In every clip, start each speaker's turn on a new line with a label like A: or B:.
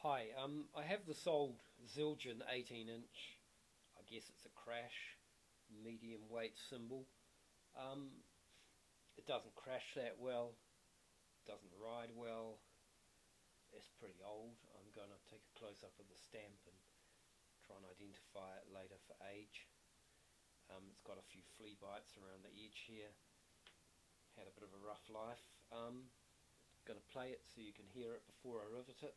A: Hi, I have this old Zildjian 18-inch, I guess it's a crash, medium weight cymbal. It doesn't crash that well, doesn't ride well, it's pretty old. I'm going to take a close-up of the stamp and try and identify it later for age. It's got a few flea bites around the edge here, had a bit of a rough life. Going to play it so you can hear it before I rivet it.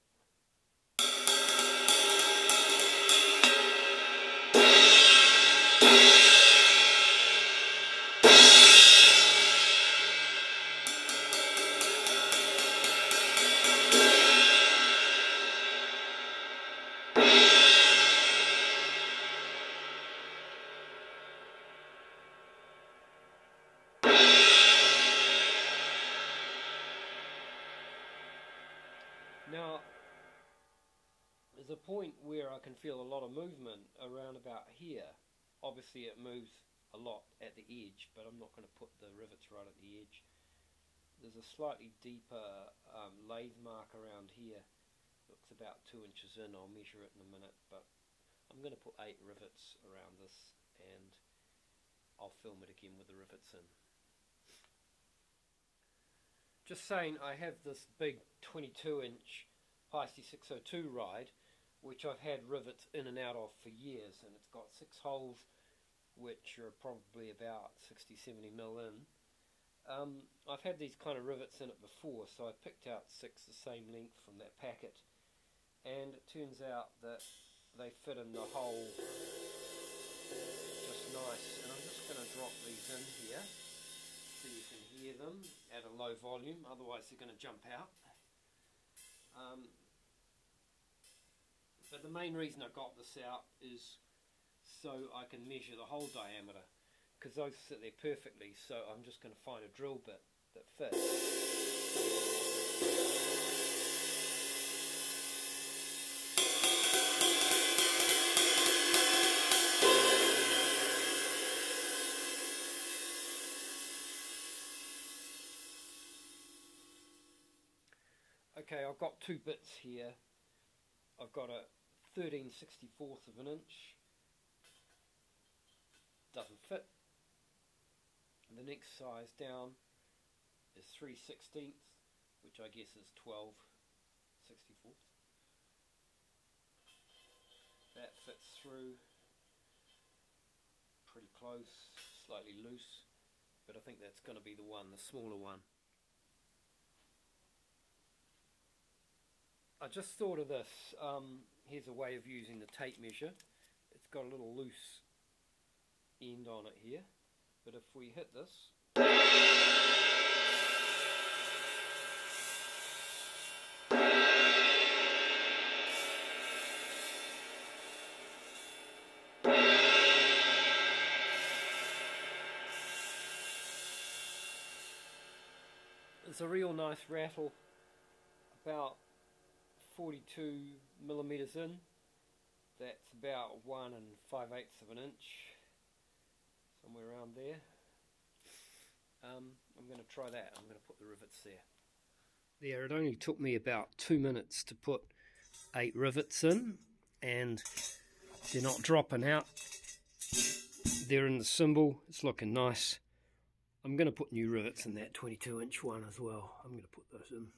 A: Now, there's a point where I can feel a lot of movement around about here. Obviously it moves a lot at the edge, but I'm not going to put the rivets right at the edge. There's a slightly deeper lathe mark around here. Looks about 2 inches in. I'll measure it in a minute, but I'm going to put 8 rivets around this and I'll film it again with the rivets in. Just saying, I have this big 22-inch Heisty 602 ride, which I've had rivets in and out of for years, and it's got 6 holes which are probably about 60-70 mil in. I've had these kind of rivets in it before, so I picked out 6 the same length from that packet, and it turns out that they fit in the hole just nice. And I'm just going to drop these in here so you can hear them at a low volume, otherwise they're going to jump out. But the main reason I got this out is so I can measure the hole diameter, because those sit there perfectly, so I'm just going to find a drill bit that fits. Okay, I've got 2 bits here. I've got a 13/64 of an inch. Doesn't fit. The next size down is 3/16, which I guess is 12/64. That fits through pretty close, slightly loose, but I think that's going to be the one, the smaller one. I just thought of this. Here's a way of using the tape measure. It's got a little loose end on it here, but if we hit this, it's a real nice rattle, about 42 millimeters in. That's about 1 5/8 of an inch, somewhere around there. I'm going to try that. I'm going to put the rivets there. There, it only took me about 2 minutes to put 8 rivets in, and they're not dropping out. They're in the cymbal. It's looking nice. I'm going to put new rivets in that 22-inch one as well. I'm going to put those in.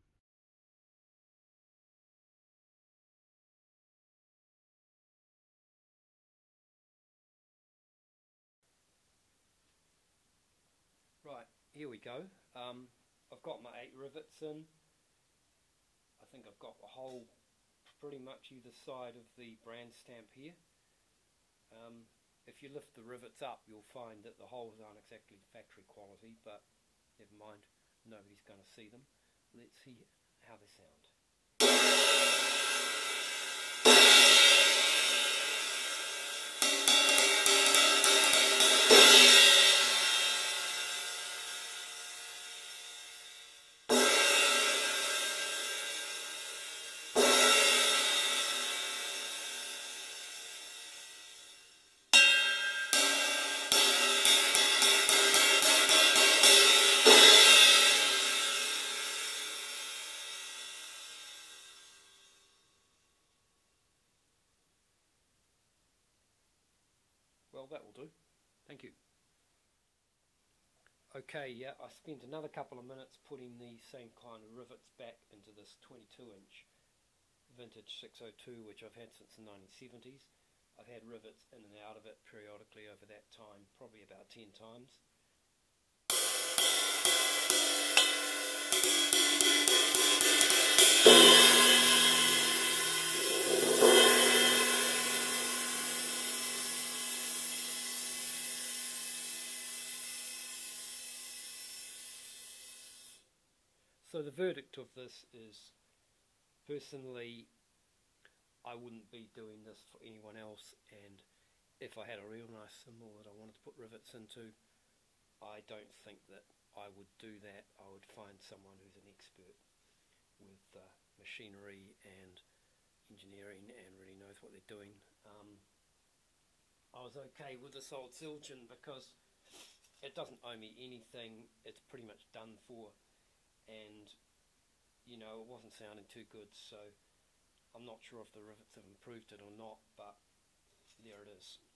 A: Right, here we go. I've got my 8 rivets in. I think I've got the hole pretty much either side of the brand stamp here. If you lift the rivets up, you'll find that the holes aren't exactly factory quality, but never mind, nobody's going to see them. Let's see how they sound. well, that will do. Thank you. Okay, yeah, I spent another couple of minutes putting the same kind of rivets back into this 22-inch vintage 602, which I've had since the 1970s. I've had rivets in and out of it periodically over that time, probably about 10 times. So the verdict of this is, personally, I wouldn't be doing this for anyone else, and if I had a real nice cymbal that I wanted to put rivets into, I don't think that I would do that. I would find someone who's an expert with machinery and engineering and really knows what they're doing. I was okay with this old Zildjian because it doesn't owe me anything. It's pretty much done for, and you know, it wasn't sounding too good, so I'm not sure if the rivets have improved it or not, but there it is.